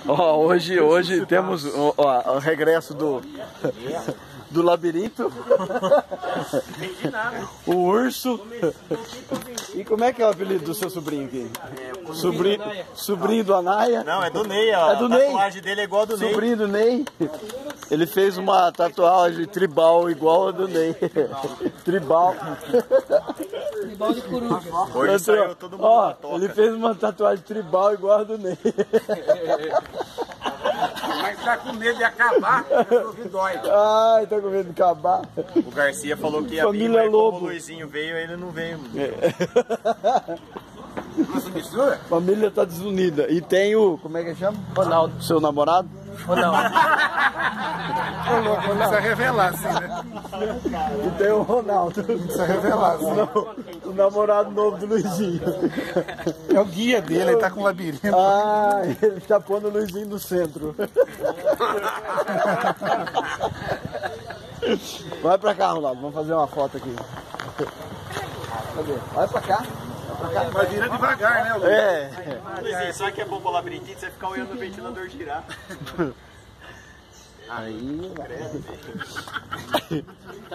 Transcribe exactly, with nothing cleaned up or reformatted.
Ó, hoje, hoje temos ó, ó, o regresso do, do labirinto. O urso. E como é que é o apelido do seu sobrinho aqui? É, sobrinho, sobrinho do Anaya? Não, é do Ney, ó. É do a Ney. tatuagem dele é igual a do Ney. Sobrinho do Ney. Ele fez uma tatuagem tribal igual a do Ney. Tribal. Tribal de coruja. Hoje saiu todo mundo Ó, na toca. ele fez uma tatuagem tribal igual a do Ney. Mas tá com medo de acabar, eu dói. Ai, tá com medo de acabar. O Garcia falou que ia Família vir, mas como Lobo. o Luizinho veio, ele não veio. Nossa, mistura? Família tá desunida. E tem o, como é que chama? Ronaldo. Seu namorado? Ronaldo. Não precisa revelar, assim, né? E tem o Ronaldo. Não precisa revelar, assim. Não, o namorado novo do Luizinho. É o guia dele, ele tá com labirinto. Ah, ele tá pondo o Luizinho no centro. Vai pra cá, Ronaldo. Vamos fazer uma foto aqui. Cadê? Vai pra cá. Mas vira devagar, né, Luiz? É. Luizinho, sabe que é bom pro labirintite? Você ficar olhando o ventilador girar. Aí.